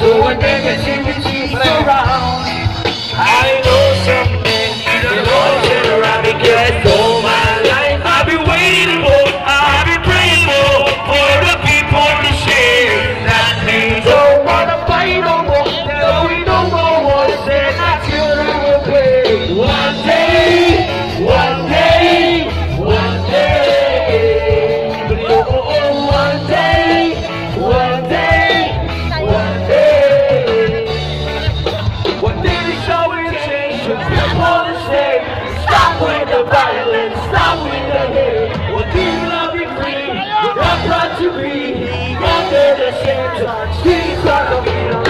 so when negativity around, I know someday the Lord turn around because all my life I've been waiting for, I've been praying for the people to share that we don't wanna fight no more, that we don't know what to say, that children will pray. One day, one day, one day, oh, one day, one day, one day. One day they show it change, people to say, stop with the violence, stop with the hate. One day we'll be free, we're not proud to be under the same time. Streets are the freedom.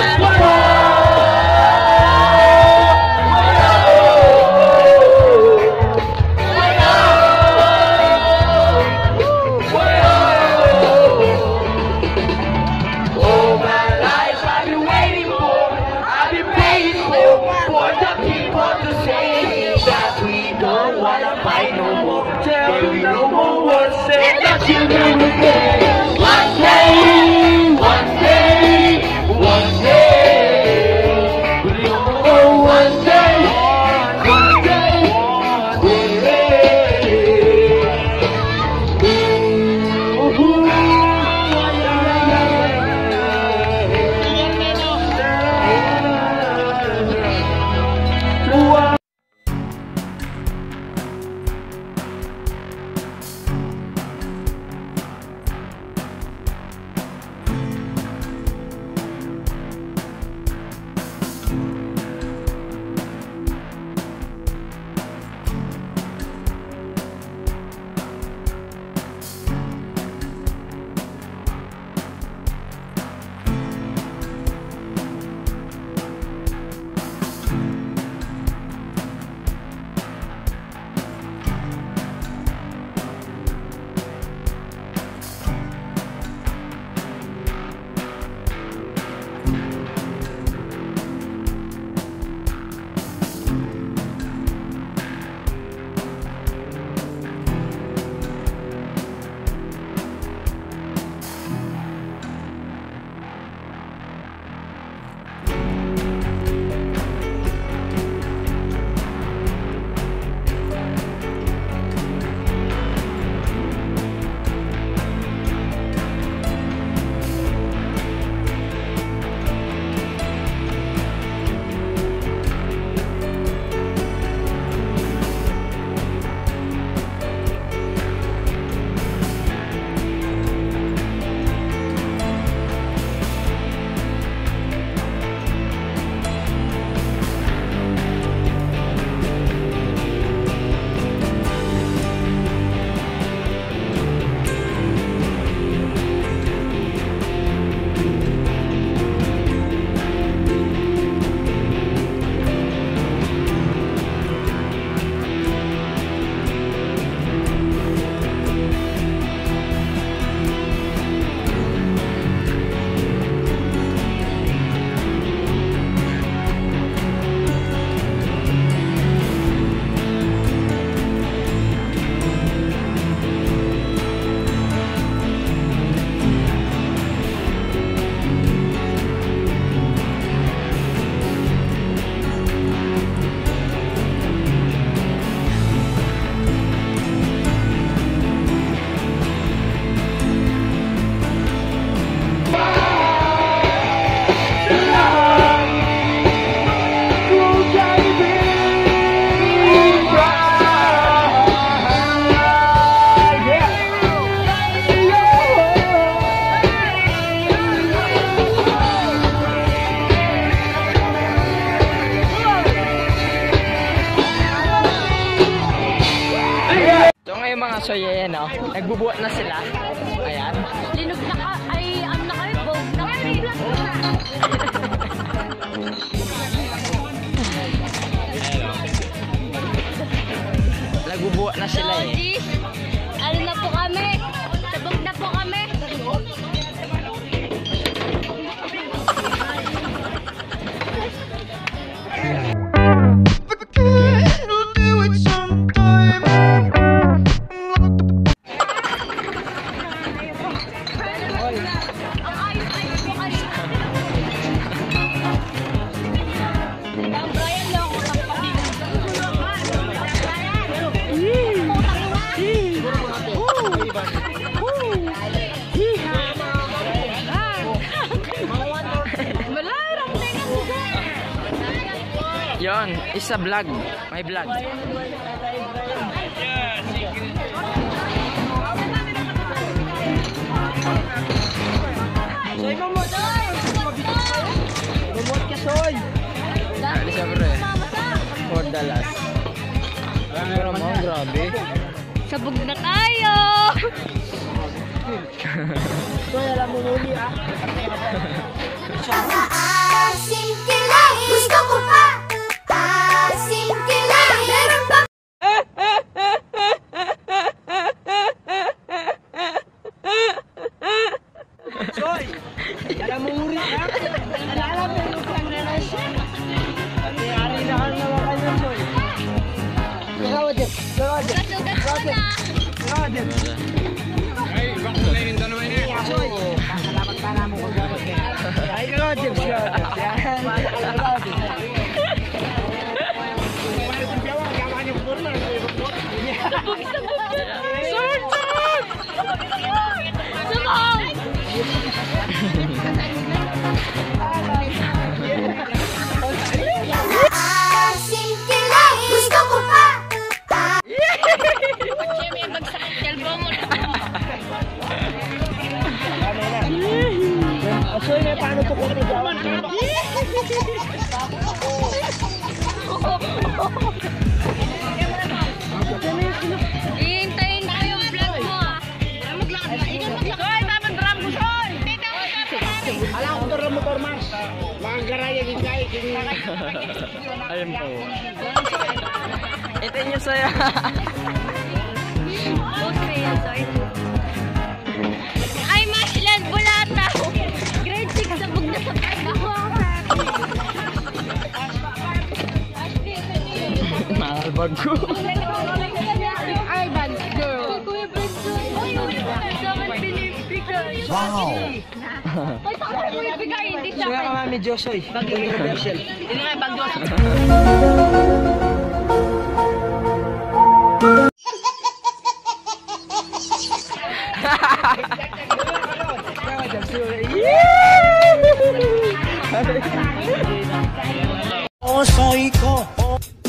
So yan, no? Nagbubuhat na sila. Ayan. Linog na ka. Ay, ano na kayo? Bog na kayo. Nagbubuhat na sila eh. Ano na po kami? Sabog na po kami. on, isa vlog. May vlog. Soy mamot! Mamot ka, Soy! Ano siya bro eh? For the last. Pero mo, grabe. Sabog na tayo! Soy, alam mo muli ah. Asim kilay, gusto ko pa. Asim kilay, meron pa. Soy, alam mo muli ah. Alam mo yung kangrenas. Pati-ari na ka naman kayo, Soy. Gawad. Soy, salamat pa namin kung gawad ka. Ay, gawad. Asim kilay, gusto ko pa. Soy, may paano to kung nagawan? Iintayin ko yung vlog mo ah. Soy, dapat drum ko, Soy! Alam ko to motor mas. Mga garaya yung kaya. Ayun po. Ito yung saya. Ay, Mashland Bulata! Grade 6 sabog na sa Nakalbag ko. Ay, bad girl. Wow! Ay, saka ko ibigay, hindi sa Kaya akin. ka mami Josoy. Controversial. Hindi nga, bag Diyos. Osoy ko.